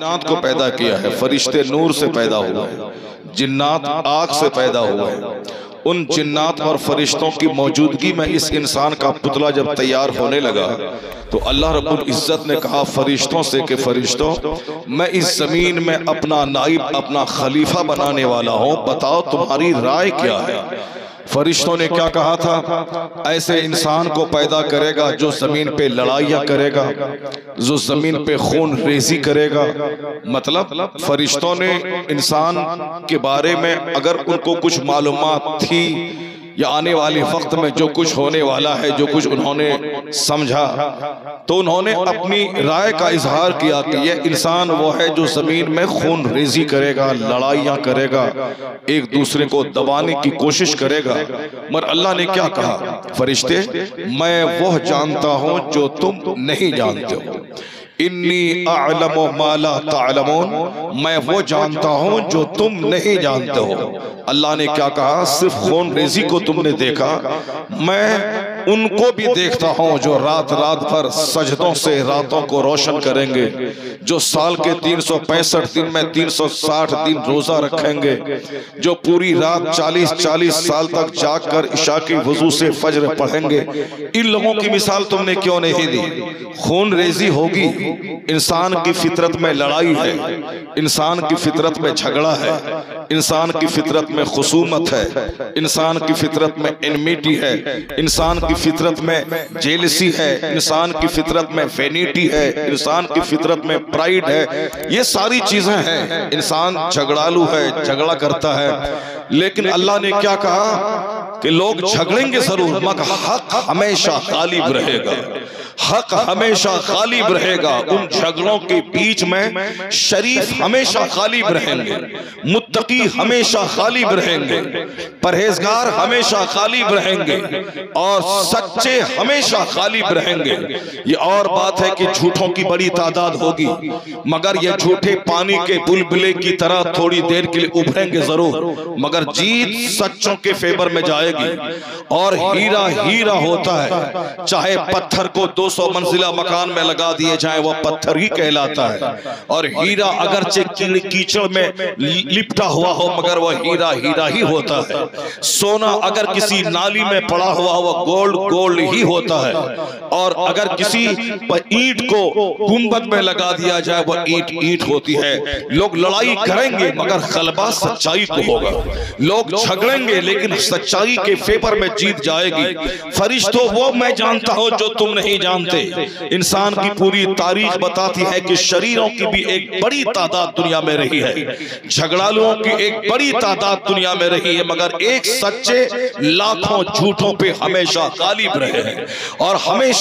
जिन्नात को पैदा किया है, फरिश्ते नूर से पैदा हुए हैं, जिन्नात आग से पैदा हुए हैं। उन जिन्नात और फरिश्तों की मौजूदगी में इस इंसान का पुतला जब तैयार होने लगा तो अल्लाह रब्बुल इज्जत ने कहा फरिश्तों से कि फरिश्तों, मैं इस जमीन में अपना नाइब, अपना खलीफा बनाने वाला हूँ, बताओ तुम्हारी राय क्या है। फरिश्तों ने क्या कहा था, ऐसे इंसान को पैदा करेगा जो जमीन पे लड़ाइयाँ करेगा, जो जमीन पे खून रेजी करेगा। मतलब फरिश्तों ने इंसान के बारे में अगर उनको कुछ मालूमात थी या आने वाले वक्त में जो कुछ होने वाला है, जो कुछ उन्होंने समझा, तो उन्होंने अपनी राय का इजहार किया कि यह इंसान वो है जो जमीन में खून रेजी करेगा, लड़ाइयाँ करेगा, एक दूसरे को दबाने की कोशिश करेगा। मगर अल्लाह ने क्या कहा, फरिश्ते मैं वह जानता हूँ जो तुम नहीं जानते हो, इन्नी अअलमु मा ला तअलमून, मैं वो जानता हूँ जो तुम नहीं जानते हो। अल्लाह ने क्या कहा, सिर्फ खून रेजी को तुमने देखा, मैं उनको भी देखता हूँ जो रात रात भर सजदों से रातों को रोशन करेंगे, जो साल के 365 दिन में 360 दिन रोजा रखेंगे, जो पूरी रात 40-40 साल तक जागकर इशा की वजू से फज्र पढ़ेंगे। इन लोगों की मिसाल तुमने क्यों नहीं दी। खून रेजी होगी, इंसान की फितरत में लड़ाई है, इंसान की फितरत में झगड़ा है, इंसान की फितरत में खुसूमत है, इंसान की फितरत में एनमिटी है, इंसान की फितरत में जेलसी है, इंसान की फितरत में वेनिटी है, इंसान की फितरत में प्राइड है। ये सारी चीजें हैं। इंसान झगड़ालू है, झगड़ा करता है, लेकिन अल्लाह ने क्या कहा कि लोग झगड़ेंगे जरूर, मगर हक हमेशा गालिब रहेगा, हक हमेशा गालिब रहेगा। उन झगड़ों के बीच में शरीफ हमेशा गालिब रहेंगे, मुत्तकी हमेशा गालिब रहेंगे, परहेजगार हमेशा गालिब रहेंगे और सच्चे हमेशा गालिब रहेंगे। ये और बात है कि झूठों की बड़ी तादाद होगी, मगर ये झूठे पानी के बुलबुले की तरह थोड़ी देर के लिए उभरेंगे जरूर, मगर जीत सच्चों के फेवर में जाएगी। और हीरा हीरा होता है, चाहे पत्थर को 200 मंजिला मकान में लगा दिए जाए वह पत्थर ही कहलाता है। और हीरा अगरचे कीचड़ में लिपटा हुआ हो मगर वह हीरा हीरा ही होता है। सोना अगर किसी नाली में पड़ा हुआ वह गोल्ड गोल्ड ही होता है। और अगर किसी ईंट को गुंबद में लगा दिया जाए वह ईंट ईंट होती है। लोग लड़ाई करेंगे मगर गलबा सच्चाई को होगा, लोग झगड़ेंगे लेकिन सच्चाई के फेवर में जीत जाएगी। फरिश्तों वो मैं जानता हूं जो तुम नहीं जानते। इंसान की पूरी तारीख बताती है कि शरीरों की भी एक बड़ी तादाद दुनिया में रही है, झगड़ालुओं की एक बड़ी तादाद दुनिया में रही है, मगर एक सच्चे लाखों झूठों पे हमेशा गालिब रहे हैं और हमेशा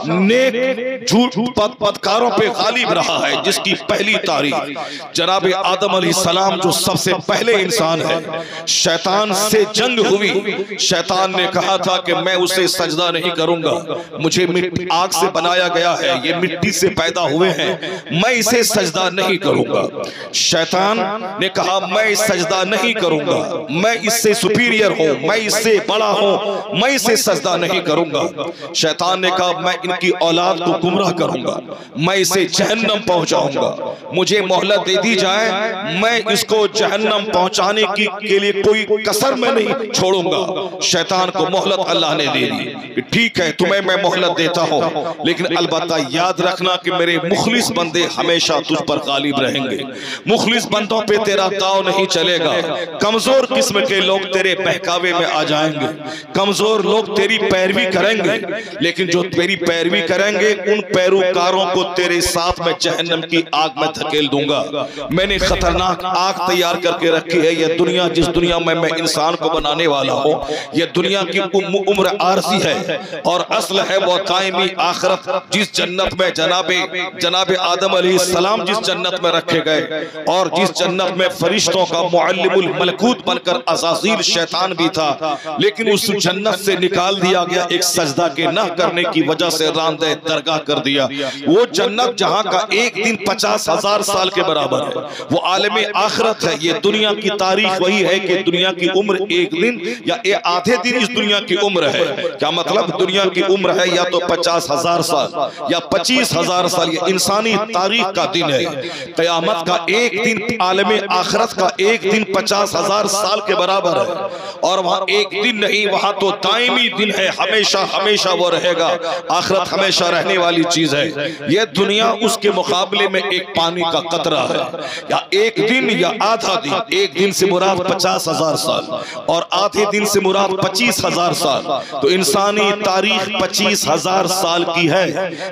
नेक झूठ पदकारों पे गालिब रहा है। जिसकी पहली तारीख जनाब आदम अलैहिस्सलाम जो सबसे पहले इंसान है, शैतान से जंग हुई। शैतान ने कहा था कि मैं उसे सजदा नहीं करूंगा, मुझे आग से बनाया गया है, ये मिट्टी से पैदा हुए हैं, मैं इसे सजदा नहीं करूंगा। शैतान ने कहा मैं सजदा नहीं करूंगा, मैं इससे सुपीरियर हूं, मैं इससे बड़ा हूं, मैं इसे सजदा नहीं करूंगा। शैतान ने कहा मैं इनकी औलाद को गुमराह करूंगा, मैं इसे जहन्नम पहुंचाऊंगा, मुझे मोहलत दे दी जाए, मैं इसको जहन्नम पहुंचाने के लिए कोई कसर मैं नहीं छोड़ूंगा। शैतान को मोहलत अल्लाह ने दे दी, ठीक है तुम्हें मैं मोहलत देता हूं, लेकिन अलबत्ता याद रखना कि मेरे मुखलिस बंदे हमेशा तुझ पर गालिब रहेंगे। मुखलिस बंदों पे तेरा दाव नहीं चलेगा। कमजोर किस्म के लोग तेरे बहकावे में आ जाएंगे, कमजोर लोग तेरी पैरवी करेंगे, लेकिन जो तेरी पैरवी करेंगे उन पैरोकारों को तेरे साथ में जहन्नम की आग में धकेल दूंगा। मैंने खतरनाक आग तैयार करके रखी है। यह दुनिया, जिस दुनिया में मैं इंसान को बनाने वाला हूँ, यह दुनिया की उम्र आरजी है और असल है वो कायमी आखिरत। जिस जन्नत में जनाबे आदम अलैहिस्सलाम जिस जन्नत में रखे गए और जिस जन्नत में फरिश्तों फरिश्तों का मुअल्लिमुल मलकूत बनकर अज़ाज़ील शैतान भी था, लेकिन उस जन्नत से निकाल दिया गया एक सजदा के न करने की वजह से रांदे दरगाह कर दिया। वो जन्नत जहां का एक दिन 50,000 साल के बराबर है, वो आलम आखिरत है। ये दुनिया की तारीख वही है कि दुनिया की उम्र एक दिन या आधे दिन इस दुनिया की उम्र है। क्या मतलब? दुनिया की उम्र है या तो 50,000 साल या 25,000 साल। ये इंसानी तारीख का दिन है। क़यामत का एक दिन आलम आखिरत का एक दिन 50,000 साल के बराबर है। और वहां एक दिन नहीं, वहां तो दायमी दिन है, हमेशा हमेशा वो रहेगा। आखिरत हमेशा रहने वाली चीज है। यह दुनिया उसके मुकाबले में एक पानी का कतरा है, या एक दिन या आधा दिन। एक दिन से मुराद 50,000 साल और आधे दिन से मुराद 25,000 साल। तो इंसानी तारीख 25,000 साल की है।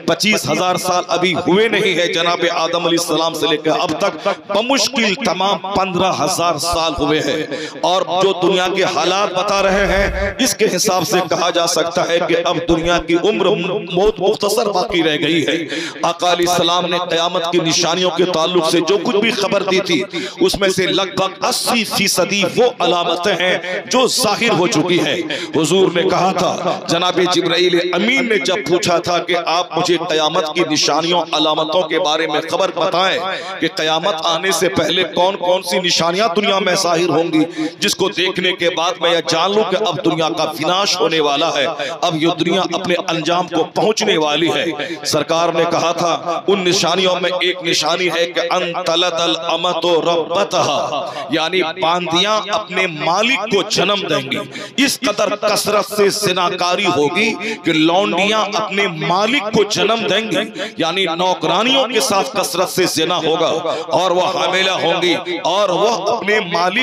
25,000 साल अभी हुए नहीं है जनाब आदम अलैहिस्सलाम से लेकर अब तक बमुश्किल तमाम 15,000 साल हुए हैं। और जो दुनिया के हालात बता रहे हैं, इसके हिसाब से कहा जा सकता है कि अब दुनिया की उम्र बहुत मुख्तसर बाकी रह गई है। आका अलैहिस्सलाम ने क़यामत की निशानियों के ताल्लुक से जो कुछ भी खबर दी थी, उसमें से लगभग 80% वो अलामतें हैं जो जाहिर हो चुकी है। हुजूर ने कहा था, जनाब जिब्राइल अमीन ने जब पूछा था कि आप मुझे क़यामत की निशानियों अलामतों के बारे में खबर बताएं कि क़यामत आने से पहले कौन कौन सी निशानियां दुनिया में जाहिर होंगी, जिसको देखने के बाद मैं यह जान लूं कि अब दुनिया का विनाश होने वाला है, अब ये दुनिया अपने अंजाम को पहुंचने वाली है। सरकार ने कहा था उन निशानियों में एक निशानी है कि अंतलदल अमतो रब्बतहा, यानी बांदियां अपने मालिक को जन्म देंगी। इस कदर कसरत से ज़िनाकारी होगी कि लौंडियां अपने मालिक को जन्म देंगी, यानी नौकरानियों के साथ कसरत से ज़िना होगा और वह हामिला होंगी और वह अपने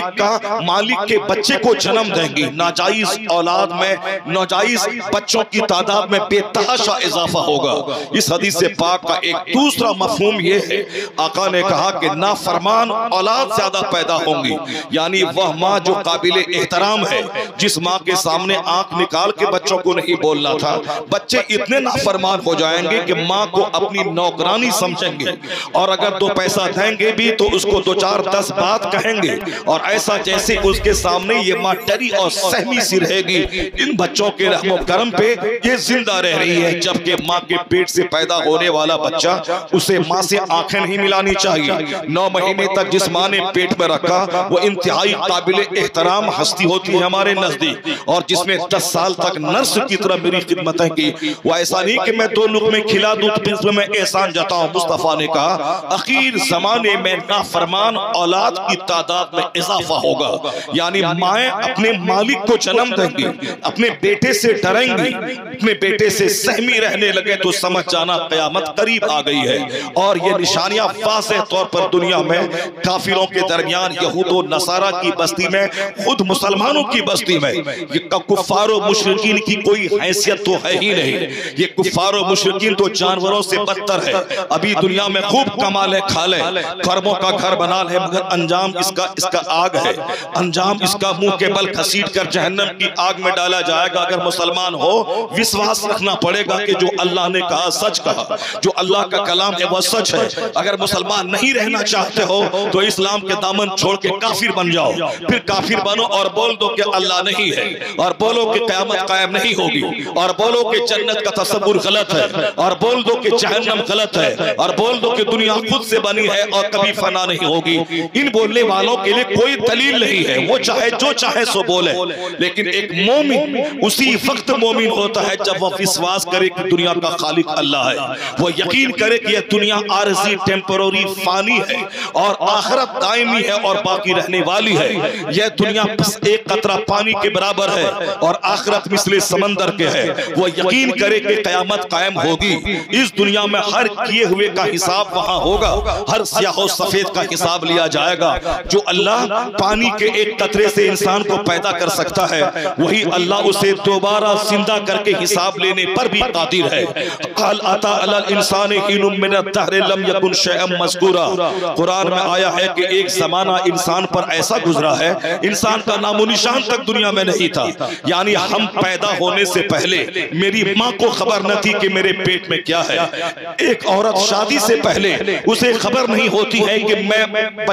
मालिक के बच्चे को जन्म देंगी। नाजायज औलाद में, नाजायज बच्चों की तादाद में बेतहाशा इजाफा होगा। इस हदीस से पाक का एक दूसरा मफहूम यह है, आका ने कहा कि नाफरमान औलाद ज्यादा पैदा होंगी, यानी वह माँ जो काबिल एहतराम है, जिस माँ के सामने आंख निकाल के बच्चों को नहीं बोलना था, बच्चे इतने नाफरमान हो जाएंगे कि माँ को अपनी नौकरानी समझेंगे और अगर 2 पैसा देंगे भी तो उसको 2-4-10 बात कहेंगे और ऐसा जैसे उसके सामने ये माँ डरी और सहमी सी रहेगी। इन बच्चों के रहमो करम पे ये जिंदा रह रही है, जबकि माँ के पेट से पैदा होने वाला बच्चा, उसे माँ से आंखें नहीं मिलानी चाहिए। 9 महीने तक जिस माँ ने पेट में रखा वो इंतहाई काबिल एहतराम हस्ती होती है हमारे नजदीक, और जिसने 10 साल तक नर्स की तरह मेरी खिदमतें की, वो ऐसा नहीं कि मैं 2 लुक़मे खिला दूं तो मैं एहसान जताऊं। मुस्तफा ने कहा आखिर जमाने में नाफरमान औलाद की तादाद में इजाफा होगा, यानी माएँ अपने मालिक को जन्म देंगी, अपने बेटे से डरेंगी, अपने बेटे से सहमी रहने लगे तो समझ जाना क़यामत करीब आ गई है। और ये निशानियां वाज़ेह तौर पर दुनिया में काफिरों के दरमियान, यहूदो नसारा की बस्ती में, खुद मुसलमानों की बस्ती में, ये कुफ्फारो मुशरिकीन की कोई हैसियत तो है ही नहीं। ये कुफ्फारो मुशरिकीन तो जानवरों से बदतर है। अभी दुनिया में खूब कमा ले खा ले, खरबों का घर बना ले, मगर अंजाम इसका आग है। अंजाम इसका मुंह के बल घसीट कर जहन्नम की आग में डाला जाएगा। अगर मुसलमान हो, विश्वास रखना पड़ेगा कि जो अल्लाह ने कहा सच कहा, जो अल्लाह का कलाम है वह सच है। अगर मुसलमान नहीं रहना चाहते हो तो इस्लाम के दामन छोड़ के काफिर बन जाओ, फिर काफिर बनो और बोल दो कि अल्लाह नहीं है, और बोलो कि क़यामत कायम नहीं होगी, और बोलो कि जन्नत का तसव्वुर गलत है, और बोल दो कि जहन्नम गलत है, और बोल दो कि दुनिया खुद से बनी है और कभी फना नहीं होगी। इन बोलने वालों के लिए कोई दलील नहीं है, वो चाहे जो चाहे सो बोले। लेकिन एक मोमिन उसी वक्त मोमिन होता है जब वह विश्वास करे कि दुनिया का खालिक अल्लाह है, वो यकीन करे कि यह दुनिया आरज़ी, टेम्पररी, फानी है और आखिरत दायमी है और बाकी रहने वाली है। यह दुनिया बस एक कतरा पानी के बराबर है और आखिरत मिसले समंदर के है। वो यकीन करे कि क़यामत कायम होगी। इस दुनिया में हर किए हुए का हिसाब वहां होगा, हर स्याह सफेद का हिसाब लिया जाएगा। जो अल्लाह पानी के एक कतरे से इंसान को पैदा कर सकता है, वही अल्लाह उसे दोबारा जिंदा करके हिसाब लेने पर भी कादिर है। क़ाल अता अलल इंसानि हिनुम मिनद दहर लम यकुन शैअन मज़कूरा। कुरान में आया है कि एक जमाना इंसान पर ऐसा गुजरा है, इंसान का नामो निशान तक दुनिया में नहीं था। यानी हम पैदा होने से पहले मेरी माँ को खबर न थी कि मेरे पेट में क्या है। एक औरत शादी से पहले उसे खबर नहीं होती है कि मैं बच्चा जन्म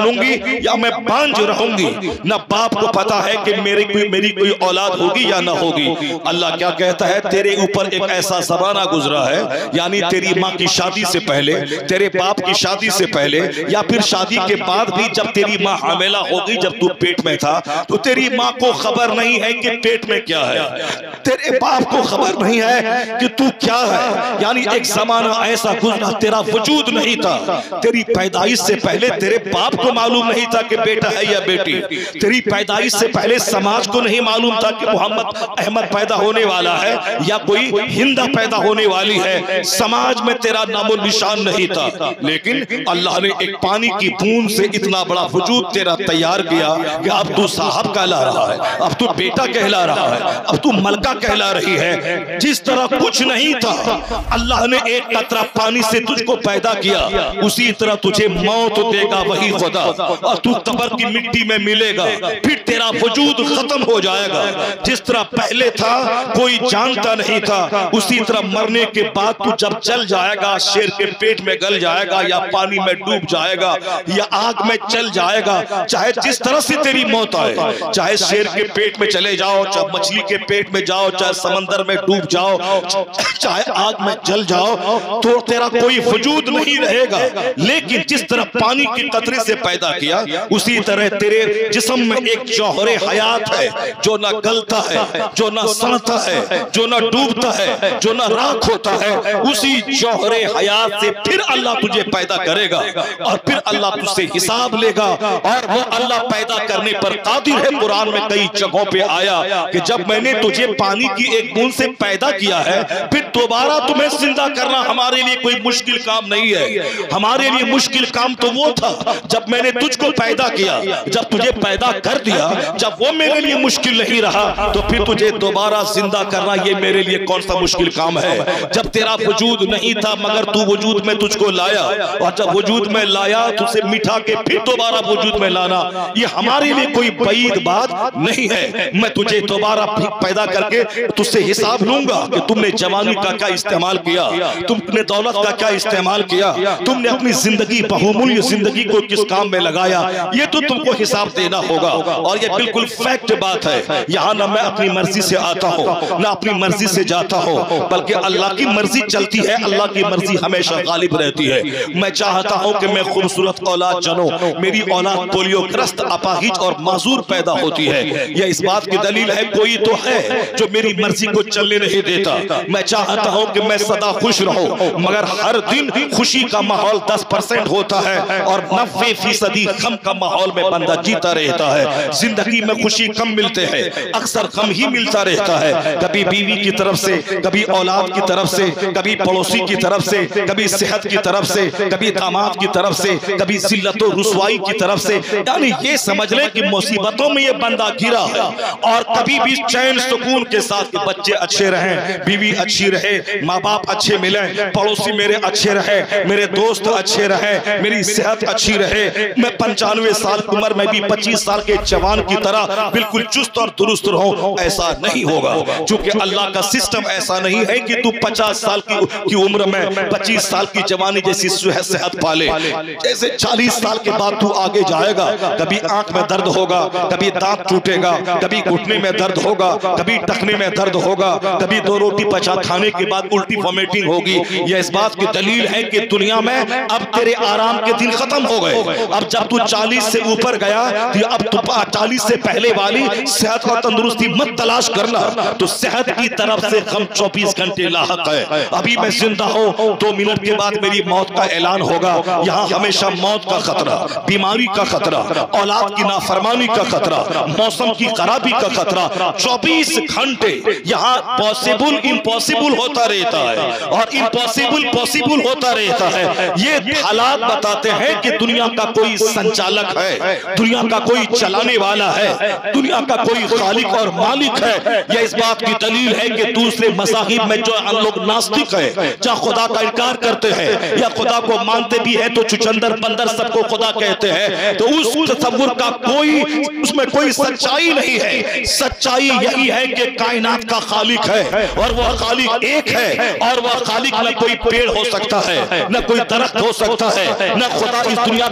चलूंगी या मैं बांझ रहूंगी, न बाप को पता है कि मेरी कोई औलाद होगी या ना होगी। अल्लाह क्या कहता है, तेरे ऊपर एक ऐसा ज़माना गुजरा है, यानी तेरी माँ की शादी से पहले, तेरे बाप की शादी से पहले, या फिर शादी के बाद भी जब तेरी माँ हामिला होगी, जब तू पेट में था, तो तेरी माँ को खबर नहीं है कि पेट में क्या है, तेरे बाप को खबर नहीं है कि तू क्या है। यानी एक जमाना ऐसा गुजरा, तेरा वजूद नहीं था, तेरी पैदाइश से पहले तेरे बाप को मालूम नहीं था कि बेटा है या बेटी, तेरी पैदाइश से पहले समाज को नहीं मालूम था कि मोहम्मद अहमद पैदा होने वाला है या कोई हिंदा पैदा होने वाली है, समाज में तेरा नामो निशान नहीं था। लेकिन अल्लाह ने एक पानी की बूंद से इतना बड़ा वजूद तेरा तैयार किया कि अब तू साहब कहला रहा है, अब तू बेटा कहला रहा है, अब तू मलका कहला रही है। जिस तरह कुछ नहीं था, अल्लाह ने एक कतरा पानी से तुझको पैदा किया, उसी तरह तुझे मौत देगा वही खुदा, और तू कब्र की मिट्टी में मिलेगा, फिर तेरा वजूद खत्म हो जाएगा। जिस तरह पहले था कोई जानता नहीं था, उसी तरह मरने के बाद तू जब चल जाएगा, शेर के पेट में गल जाएगा या पानी में डूब जाएगा या आग में चल जाएगा, चाहे जिस तरह से तेरी मौत आए, चाहे शेर के पेट में चले जाओ, चाहे मछली के पेट में जाओ, चाहे समंदर में डूब जाओ, चाहे आग में जल जाओ, तो तेरा कोई वजूद नहीं रहेगा। लेकिन जिस तरह पानी के कतरे से पैदा किया, उसी तरह तेरे जिस्म में एक जौहरे हयात है, जो ना गलता है, जो ना सड़ता है, जो ना डूबता है, जो ना राख होता है। उसी जौहरे हयात से फिर अल्लाह तुझे पैदा करेगा और फिर अल्लाह तुझसे हिसाब लेगा, और वो अल्लाह पैदा करने पर कादिर है। कुरान में कई जगहों पे आया कि जब मैंने तुझे पानी की एक बूंद से पैदा किया है, फिर दोबारा तुम्हें जिंदा करना हमारे लिए कोई मुश्किल काम नहीं है। हमारे लिए मुश्किल काम तो वो था जब मैंने तुझको पैदा किया, जब तुझे पैदा कर दिया, जब वो मेरे लिए मुश्किल नहीं रहा, तो फिर तुझे दोबारा जिंदा करना ये मेरे लिए कौन सा मुश्किल काम है। जब तेरा वजूद नहीं था मगर तू वजूद में तुझको लाया, और जब वजूद में लाया तुझसे मिठा के फिर दोबारा वजूद में लाना, ये हमारे लिए कोई बईद बात नहीं है। मैं तुझे दोबारा पैदा करके तुझसे हिसाब लूंगा कि तुमने जवानी का क्या इस्तेमाल किया, तुमने दौलत का क्या इस्तेमाल किया, तुमने अपनी जिंदगी बहुमूल्य जिंदगी को किस काम में लगाया, ये तो तुमको हिसाब देना होगा। और ये बिल्कुल फैक्ट बात है। यहाँ ना मैं अपनी मर्जी से आता हूँ, ना अपनी मर्जी से जाता हूँ, बल्कि अल्लाह की मर्जी चलती है, अल्लाह की मर्जी हमेशा गालिब रहती है। मैं चाहता हूँ कि मैं खूबसूरत औलाद जनूं, मेरी औलाद पोलियोग्रस्त, अपाहिज और माजूर पैदा होती है। यह इस बात की दलील है कोई तो है जो मेरी मर्जी को चलने नहीं देता। मैं चाहता हूँ कि मैं सदा खुश रहूं, मगर हर दिन खुशी का माहौल 10% होता है और 90% गम का माहौल में बंदा जीता रहता है। जिंदगी में खुशी कम मिलते हैं, अक्सर गम ही मिलता रहता है। कभी बीवी की तरफ से, कभी औलाद की तरफ से, कभी पड़ोसी की तरफ से, कभी सेहत की तरफ से, कभी दामाद की तरफ से, कभी जिल्लत और रुसवाई की तरफ से। यानी ये समझ ले कि मुसीबतों में ये बंदा घिरा है। और कभी भी चैन सुकून के साथ बच्चे अच्छे रहें, बीवी अच्छी रहे, माँ बाप अच्छे मिले, पड़ोसी मेरे अच्छे रहे, मेरे दोस्त अच्छे रहे, मेरी सेहत अच्छी रहे, मैं 95 साल की उम्र में भी 25 साल के जवान की तरह बिल्कुल चुस्त और दुरुस्त रहूं, ऐसा नहीं होगा। क्योंकि अल्लाह का सिस्टम ऐसा नहीं है कि तू 50 साल की उम्र में 25 साल की जवानी जैसी सेहत पाले। जैसे 40 साल के बाद तू आगे जाएगा, कभी आंख में दर्द होगा, कभी दांत टूटेगा, कभी घुटने में दर्द होगा, कभी टखने में दर्द होगा, कभी 2 रोटी पचा खाने के बाद उल्टी वॉमिटिंग होगी। यह इस बात की दलील है कि दुनिया में अब तेरे आराम के दिन खत्म हो गए। अब जब तू 40 से ऊपर गया, तो अब तू 40 से पहले वाली सेहत और तंदुरुस्ती मत तलाश करना। तो सेहत की तरफ से हम 24 घंटे लाहक है। अभी मैं जिंदा हूँ, 2 मिनट के बाद मेरी मौत का ऐलान होगा। यहाँ हमेशा मौत का खतरा, बीमारी का खतरा, औलाद की नाफरमानी का खतरा, मौसम की खराबी का खतरा, 24 घंटे यहाँ पॉसिबल इम्पॉसिबल होता रहता है और इम्पॉसिबल पॉसिबल होता रहता है। ये हालात बताते हैं कि दुनिया का कोई संचालक है, दुनिया का कोई चलाने वाला है, दुनिया का कोई खालिक और मालिक है। यह इस बात की दलील है कि दूसरे मज़ाहिब में जो हम लोग नास्तिक है, जहाँ खुदा का इनकार करते हैं या खुदा को मानते भी है तो चुचंदर बंदर सबको खुदा कहते हैं, तो उस तसव्वुर का कोई, उसमें कोई सच्चाई नहीं है। सच्चाई यही है कि कायनात का खालिक है और वह खालिक एक है, और वह खालिक न कोई पेड़ हो सकता है, न कोई दरख्त हो सकता है, न खुदा इस दुनिया का कोई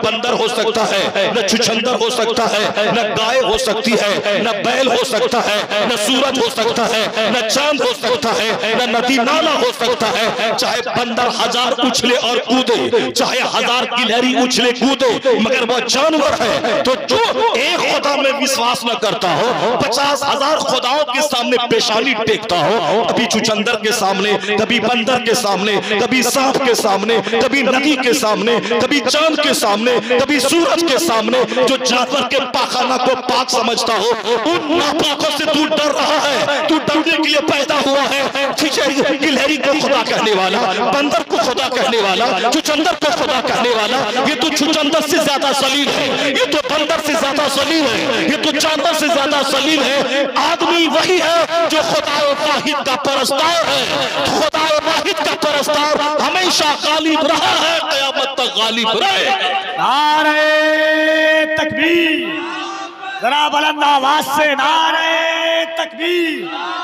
बंदर हो सकता है, न छुछंदर हो सकता है, न गाय हो सकती है, न बैल हो सकता है, न सूरज हो सकता है, न चांद हो सकता है, न नदी नाला हो सकता है। चाहे बंदर 1000 उछले और कूदे, चाहे 1000 गिलहरी उछले कूदे, मगर वह जानवर है। तो जो एक खुदा में विश्वास न करता हो, 50,000 खुदाओं के सामने पेशानी टेकता हो, कभी छुछंदर के सामने, कभी बंदर के सामने, कभी सांप के सामने, कभी नदी के सामने, कभी चांद के सामने, कभी सूरज के सामने, जो जानवर के पाखाना को पाक समझता हो, उन नापाकों से तू डर रहा है। तू डरने के लिए पैदा हुआ है। गिलहरी को खुदा कहने वाला, बंदर को खुदा कहने वाला, छुछंदर को खुदा कहने वाला, ये तो छुछंदर से ज्यादा सलीम है, ये तो बंदर से ज्यादा सलीम है, ये तो जानवर से ज्यादा सलीम है। आदमी वही है जो खुदा वाहिद का परस्तार है। खुदा वाहिद का परस्तार हमेशा गालिब रहा है, क़यामत तक गालिब रहेगा। नारे तकबीर, जरा बुलंद आवाज से नारे तकबीर,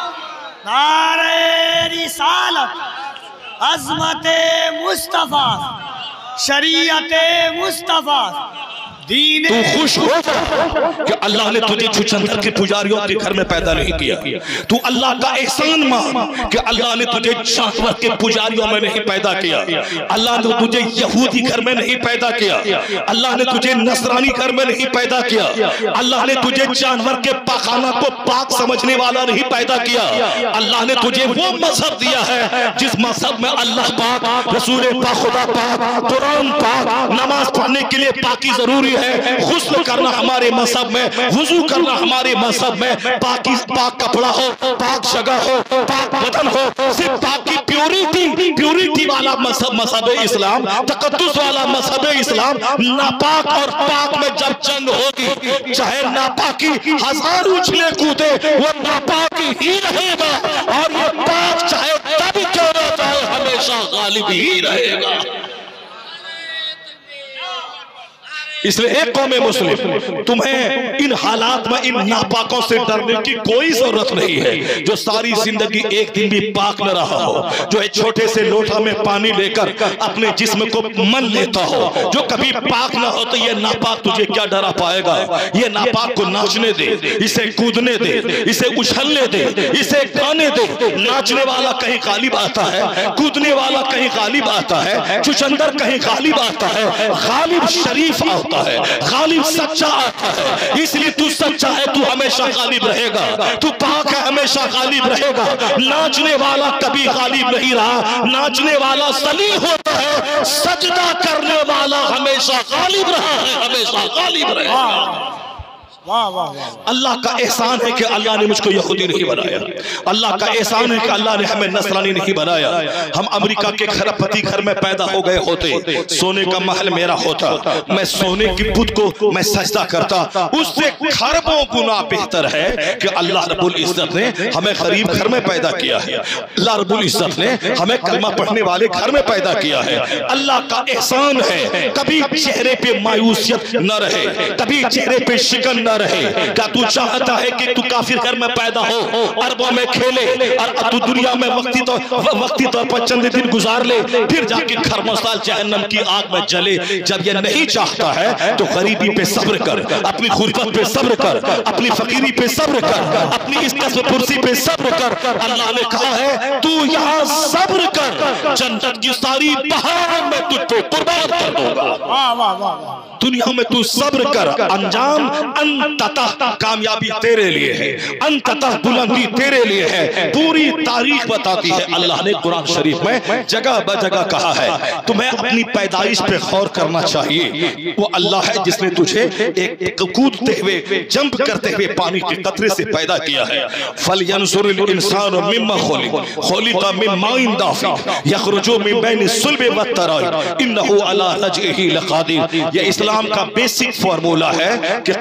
नारे रिसालत, अज़मते मुस्तफा, शरीयते मुस्तफा, दीन। तू खुश हो कि अल्लाह ने तुझे छुछंदर के पुजारियों के घर में पैदा नहीं किया। तू अल्लाह का एहसान मान कि अल्लाह ने तुझे जानवर के पुजारियों में नहीं पैदा किया। अल्लाह ने तुझे यहूदी घर में नहीं पैदा किया। अल्लाह ने तुझे नसरानी घर में नहीं पैदा किया। अल्लाह ने तुझे जानवर के पाखाना को पाक समझने वाला नहीं पैदा किया। अल्लाह ने तुझे वो मजहब दिया है जिस मजहब में अल्लाह पाक, रसूल पाक, खुदा पाक, कुरान पाक, नमाज पढ़ने के लिए पाकी जरूरी है, गुस्ल करना हमारे मजहब में, वुजू करना हमारे मजहब में, पाक कपड़ा हो, पाक जगह हो, पाक बदन हो, सिर्फ पाक की प्योरिटी वाला मजहब इस्लाम, तकद्दुस वाला मजहब इस्लाम। नापाक और पाक में जब जंग होगी, चाहे नापाकी 1000 उछले कूदे, वो नापाकी ही रहेगा, और ये पाक चाहे तब क्यों ना चाहे हमेशा गालिब ही रहेगा। इसलिए एक कौम मुस्लिम, तुम्हें इन हालात में इन नापाकों से डरने की कोई जरूरत नहीं है। जो सारी जिंदगी एक दिन भी पाक न रहा हो, जो एक छोटे से लोटा में पानी लेकर अपने जिस्म को मन लेता हो, जो कभी पाक न हो, तो ये नापाक तुझे क्या डरा पाएगा। ये नापाक को नाचने दे, इसे कूदने दे, इसे उछलने दे, इसे गाने दे। नाचने वाला कहीं गालिब आता है, कूदने वाला कहीं गालिब आता है, छुछंदर कहीं गालिब आता है। गालिब शरीफ आता है, गालिब सच्चा आता है। इसलिए तू सच्चा है, तू हमेशा गालिब रहेगा। तू पाक है, हमेशा गालिब रहेगा। नाचने वाला कभी गालिब नहीं रहा, नाचने वाला सलीम होता है। सजदा करने वाला हमेशा गालिब रहा है, हमेशा गालिब रहेगा। वाह वाह वाह। अल्लाह का एहसान है कि अल्लाह ने मुझको यहूदी नहीं बनाया। अल्लाह का एहसान है कि अल्लाह ने हमें नसरानी नहीं बनाया। हम अमेरिका के खरबपति घर में पैदा हो गए होते, सोने का महल मेरा होता, मैं सोने की बुत को मैं सजदा करता, उससे खरबों गुना बेहतर है कि अल्लाह रब्बुल इज्जत ने हमें गरीब घर में पैदा किया है। अल्लाह रब्बुल इज्जत ने हमें कलमा पढ़ने वाले घर में पैदा किया है। अल्लाह का एहसान है। कभी चेहरे पे मायूसियत न रहे, कभी चेहरे पे शिकन न रहे। क्या तू चाहता है कि तू काफिर घर में पैदा हो, अरबों में खेले और तू दुनिया में वक्ती तौर पर चंद दिन गुजार ले, फिर जाके खरमसाल जहन्नम की आग में जले। जब ये नहीं चाहता है तो गरीबी पे सब्र कर, अपनी गुर्बत पे सब्र कर, अपनी फकीरी पे सब्र कर, अपनी इस पुरसी पे सब्र कर। अल्लाह ने कहा है तू यहाँ सब्र कर, जन्नत की सारी बहार में तुझको कुर्बान कर दूंगा। दुनिया में तू सब्र कर, अंजाम अंततः कामयाबी तेरे लिए है, अंततः बुलंदी तेरे लिए है। पूरी तारीख बताती है। अल्लाह ने कुरान शरीफ में जगह ब जगह कहा है तुम्हें अपनी पैदाइश पे गौर करना चाहिए। वो अल्लाह है जिसने तुझे एक कूदते हुए, जंप करते हुए पानी के कतरे से पैदा किया है। फलयंजुरिल इंसानु मिम्मा खुलिका मिन माइन दाफिक यखरुजु मिन बैनि सुल्बि वत्तराइब इन्नहु अला रज्इही लकादिर। ये इस्लाम का बेसिक फार्मूला है कि क़यामत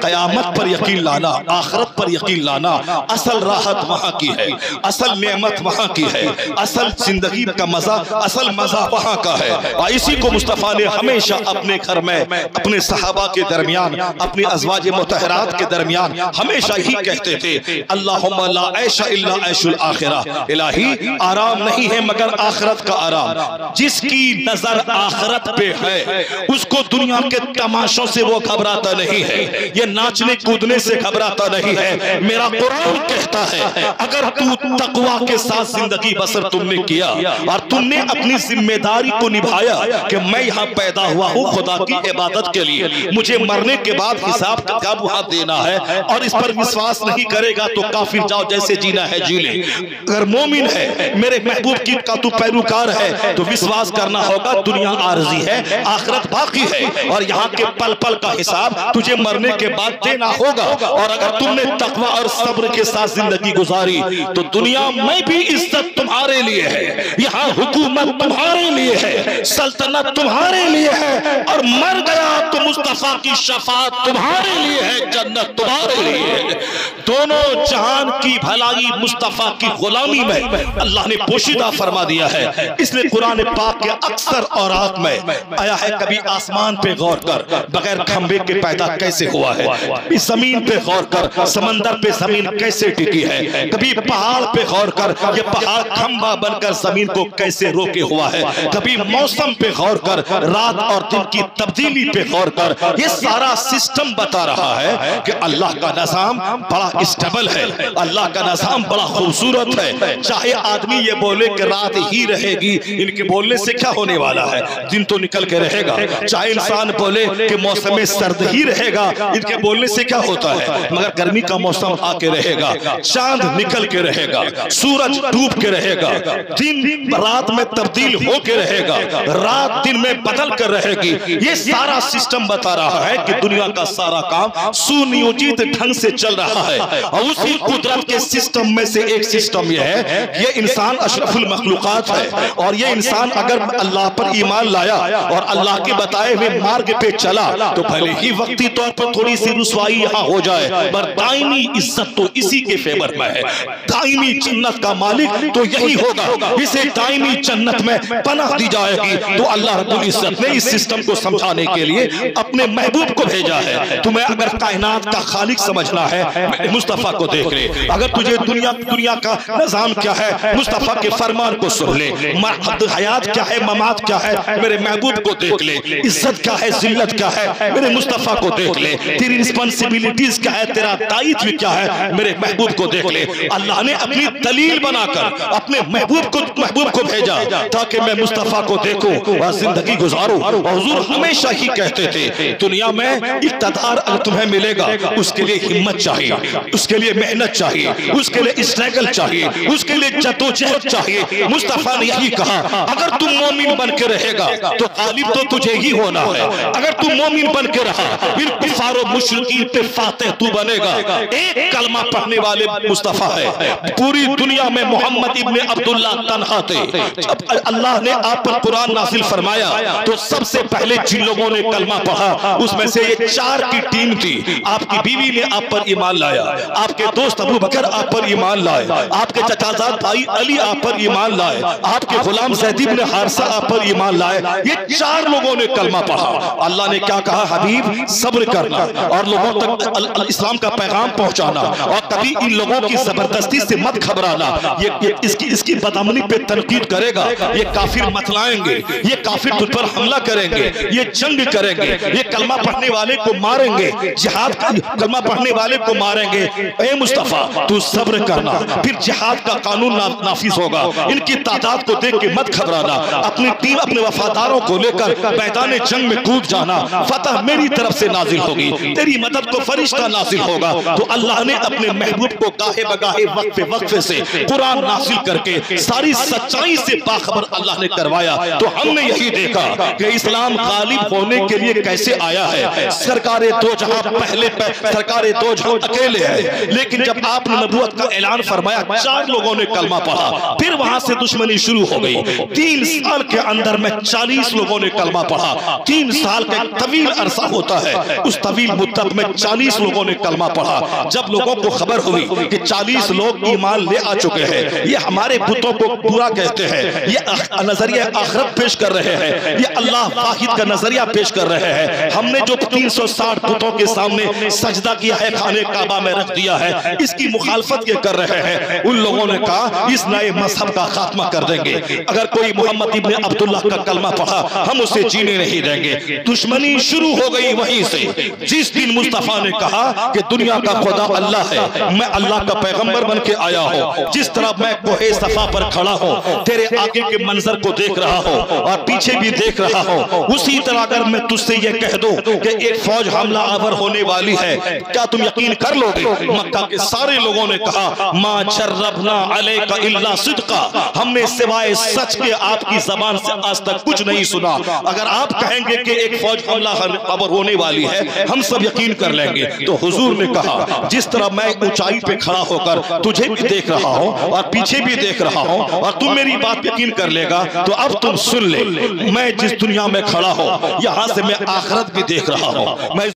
पर यकीन लाना, आखिरत पर यकीन लाना। असल राहत वहाँ की है, असल नेमत वहाँ की है, असल जिंदगी का मजा, असल मजा वहाँ का है। और इसी को मुस्तफ़ा ने हमेशा अपने घर में, अपने सहाबा के दरमियान, अपनी अज़वाज मुतहरात के दरमियान हमेशा ही कहते थे, अल्लाहुम्मा ला ऐशा इल्ला ऐशुल आखिरा, इलाही आराम नहीं है मगर आखिरत का आराम। जिसकी नजर आखिरत पे है उसको दुनिया के तमाशों से वो घबराता नहीं है, ये नाचने कूदने से घबराता नहीं है। मेरा कुरान कहता है अगर तू तकवा के साथ जिंदगी बसर तुमने किया और तुमने अपनी जिम्मेदारी को निभाया कि मैं यहाँ पैदा हुआ हूँ खुदा की इबादत के लिए, मुझे मरने के बाद हिसाब किताब वहां देना है, और इस पर विश्वास नहीं करेगा तो काफिर जाओ, जैसे जीना है जी ले। अगर मोमिन है, मेरे महबूब की का तू पैरोकार है, तो विश्वास करना होगा दुनिया आरजी है, आखिरत बाकी है, और यहाँ के पल पल का हिसाब तुझे मरने के बाद देना होगा। और अगर तुमने तकवा और सब्र के साथ जिंदगी गुजारी तो दुनिया में भी इज्जत तुम्हारे लिए है, यहाँ हुकूमत तुम्हारे लिए है, सल्तनत तुम्हारे लिए है, और मर गया तो मुस्तफा की शफाअत तुम्हारे लिए है, जन्नत तुम्हारे लिए है। दोनों जहान की भलाई मुस्तफा की गुलामी में अल्लाह ने पोशीदा फरमा दिया है। इसलिए कुरान पाक के अक्सर औरात में आया है, कभी आसमान पे गौर कर, बगैर खंबे के पैदा कैसे हुआ है, इस जमीन पे गौर कर, समंदर पे जमीन कैसे टिकी है, कभी पहाड़ पे गौर कर, ये पहाड़ खंबा बनकर जमीन को कैसे रोके हुआ है, कभी मौसम पे गौर कर, रात और दिन की तब्दीली पे गौर कर। ये सारा सिस्टम बता रहा है कि अल्लाह का निज़ाम बड़ा स्टेबल है, अल्लाह का निज़ाम बड़ा खूबसूरत है। चाहे आदमी ये बोले कि रात ही रहेगी, इनके बोलने से क्या होने वाला है, दिन तो निकल के रहेगा। चाहे इंसान बोले कि मौसम सर्द ही रहेगा, इनके बोलने से क्या होता है, मगर गर्मी का मौसम आके रहेगा, चांद निकल के रहेगा, सूरज डूब के रहेगा, दिन रात में तब्दील होके रहेगा, रात दिन में बदल कर रहेगी। ये सारा सिस्टम बता रहा है कि दुनिया का सारा काम सुनियोजित ढंग से चल रहा है। और उसी कुदरत के सिस्टम में से एक सिस्टम यह है, ये इंसान अशरफुल मखलूकात है, और ये इंसान अगर अल्लाह पर ईमान लाया और अल्लाह के बताए हुए मार्ग पे चला तो भले ही वक्ती तौर पर थोड़ी सी रुसवाई यहाँ हो जाए, पर दायमी इज्जत तो इसी के फेवर में है। दायमी जन्नत का मालिक तो यही होगा, इसे दायमी जन्नत में पनाह दी जाएगी। तो अल्लाह रब्बुल इज्जत ने इस सिस्टम को समझाने के लिए अपने महबूब को भेजा है। तुम्हें अगर कायनात का खालिक समझना है, मुस्तफा को देख ले। अगर तुझे दुनिया का निजाम क्या है, मुस्तफा के फरमान को सुन ले। हयात क्या है, ममात क्या है, मेरे महबूब को देख ले। इज्जत क्या है, जिल्लत क्या है, मेरे मुस्तफा को देख ले। तेरी रिस्पॉन्सिबिलिटीज क्या है, तेरा दायित्व क्या है, मेरे महबूब को देख ले। अल्लाह ने अपनी दलील बनाकर अपने महबूब को भेजा ताकि मैं मुस्तफा को देखूं और जिंदगी गुजारूं। हुजूर हमेशा ही कहते थे, दुनिया में इक़्तिदार अगर तुम्हें मिलेगा उसके लिए हिम्मत चाहिए, उसके लिए मेहनत चाहिए, उसके लिए स्ट्रगल चाहिए, उसके लिए जद्दोजहद चाहिए। मुस्तफा ने यही कहा, अगर तुम मोमिन बन के रहेगा तो गालिब तो तुझे ही होना है। अगर तुम मोमिन बन के रहा, इन कुफार मुशरिकीन पे फातेह तू बनेगा। एक कलमा पढ़ने वाले मुस्तफा है, पूरी दुनिया में मोहम्मद इब्ने अब्दुल्लाह तन्हा थे। जब अल्लाह ने आप पर कुरान नाजिल फरमाया तो सबसे पहले जिन लोगों ने कलमा पढ़ा उसमें से ये 4 की टीम थी। आपकी बीवी ने आप पर ईमान लाया, आपके दोस्त अबू बकर आप पर ईमान लाए, आपके चचाजाद भाई अली आप पर ईमान लाए, आपके गुलाम ज़ैद इब्न हारिसा आप पर ईमान लाए। ये 4 लोगों ने कलमा पढ़ा। अल्लाह ने क्या कहा, हबीब सब्र करना और लोगों तक इस्लाम का पैगाम पहुंचाना, और कभी इन लोगों की जबरदस्ती से मत घबराना। ये इसकी बदअमनी पे तनकीद करेगा, ये काफिर मतलाएंगे, ये काफिर तुझ पर हमला करेंगे, ये जंग करेंगे, ये कलमा पढ़ने वाले को मारेंगे, जिहाद कलमा पढ़ने वाले को मारेंगे। ए मुस्तफा तू सब्र करना, फिर जिहाद का कानून नाफिज होगा। इनकी तादाद को देख के मत घबराना, अपनी टीम अपने वफादारों को लेकर मैदान जंग में कूद जाना। फतह मेरी तरफ से नाजिल होगी, तेरी मदद को फरिश्ता नाजिल होगा। तो अल्लाह ने अपने महबूब को गाहे बगाहे वक्फे वक्फे से कुरान नाजिल करके सारी सच्चाई से बाखबर अल्लाह ने करवाया। तो हमने यही देखा कि इस्लाम गालिब होने के लिए कैसे आया है। सरकारे दो जहां पहले सरकारे दो जहां अकेले है, लेकिन जब आपने नबूवत का ऐलान फरमाया 4 लोगों ने कलमा पढ़ा, फिर वहां से दुश्मनी शुरू हो गई। 3 साल के अंदर में 40 लोगों ने कलमा पढ़ा। 3 साल का तवील अरसा होता है, उस तवील मुद्दत में 40 लोगों ने कलमा पढ़ा। जब लोगों को खबर हुई कि 40 लोग ईमान ले आ चुके हैं, ये हमारे बुतों को बुरा कहते हैं, ये नजरिया आखिरत पेश कर रहे हैं, ये अल्लाह वाहिद का नजरिया पेश कर रहे हैं, हमने जो 360 बुतों के सामने सजदा किया है, खाने काबा में रख दिया है, इसकी मुखालफत ये कर रहे हैं। उन लोगों ने कहा इस नए मजहब का खात्मा कर देंगे। अगर कोई मोहम्मद इब्ने अब्दुल्ला का कलमा पढ़ा, हम उसे जीने नहीं देंगे। दुश्मनी शुरू हो गई वहीं से। जिस दिन मुस्तफा ने कहा कि दुनिया का खुदा अल्लाह है, मैं अल्लाह का पैगंबर बन के आया हूं, जिस तरह मैं कोहे सफा पर खड़ा हूं, तेरे आगे के मंजर को देख रहा हूं और पीछे भी देख रहा हूं, उसी तरह अगर मैं तुझसे ये कह दूं कि एक फौज हमला आवर होने वाली है, क्या तुम यकीन कर लोगे? मक्का के सारे लोगों ने कहा मा जर्रबना अलैका इल्ला सिद्का, हमने सिवाय सच के आपकी जबान से आज तक कुछ नहीं सुना। अगर आप कहेंगे कि एक फौज हमला आवर होने वाली है, हम सब यकीन कर लेंगे। तो हुजूर ने कहा जिस तरह मैं ऊंचाई पे खड़ा होकर तुझे भी देख रहा हूं और पीछे भी देख रहा हूं और तुम मेरी बात यकीन कर लेगा, तो अब तुम सुन ले, मैं जिस दुनिया में खड़ा हूं यहां से मैं आखिरत भी देख रहा हूं। मैं